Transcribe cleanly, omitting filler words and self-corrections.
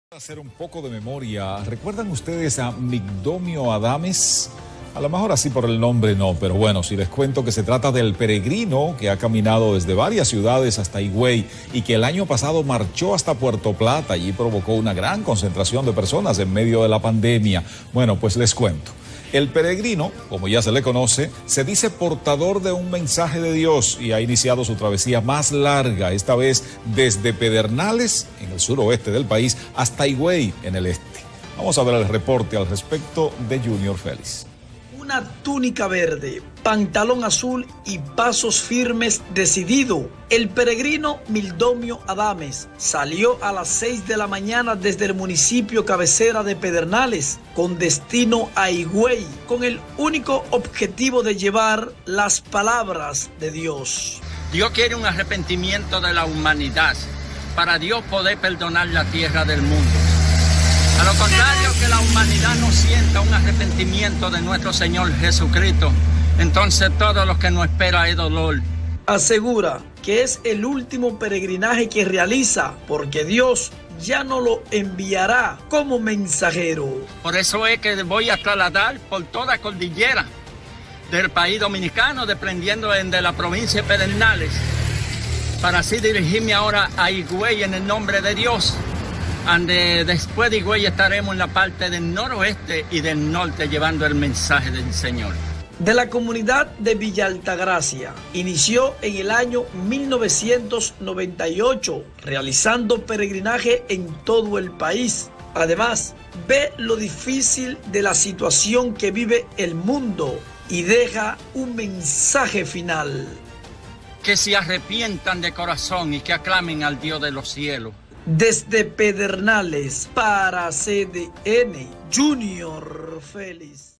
Hacer un poco de memoria. ¿Recuerdan ustedes a Migdomio Adames? A lo mejor así por el nombre no, pero bueno, si les cuento que se trata del peregrino que ha caminado desde varias ciudades hasta Higüey y que el año pasado marchó hasta Puerto Plata, allí provocó una gran concentración de personas en medio de la pandemia. Bueno, pues les cuento. El peregrino, como ya se le conoce, se dice portador de un mensaje de Dios y ha iniciado su travesía más larga, esta vez desde Pedernales, en el suroeste del país, hasta Higüey, en el este. Vamos a ver el reporte al respecto de Junior Félix. Una túnica verde, pantalón azul y pasos firmes decidido. El peregrino Migdomio Adames salió a las 6 de la mañana desde el municipio cabecera de Pedernales con destino a Higüey, con el único objetivo de llevar las palabras de Dios. Dios quiere un arrepentimiento de la humanidad para Dios poder perdonar la tierra del mundo. A lo contrario, que la humanidad no sienta un arrepentimiento de nuestro Señor Jesucristo, entonces todo lo que nos espera es dolor. Asegura que es el último peregrinaje que realiza porque Dios ya no lo enviará como mensajero. Por eso es que voy a trasladar por toda cordillera del país dominicano, dependiendo de la provincia de Pedernales, para así dirigirme ahora a Higüey en el nombre de Dios. Después de Higüey estaremos en la parte del noroeste y del norte llevando el mensaje del Señor. De la comunidad de Villa Altagracia, inició en el año 1998, realizando peregrinaje en todo el país. Además, ve lo difícil de la situación que vive el mundo y deja un mensaje final. Que se arrepientan de corazón y que aclamen al Dios de los cielos. Desde Pedernales para CDN, Junior Félix.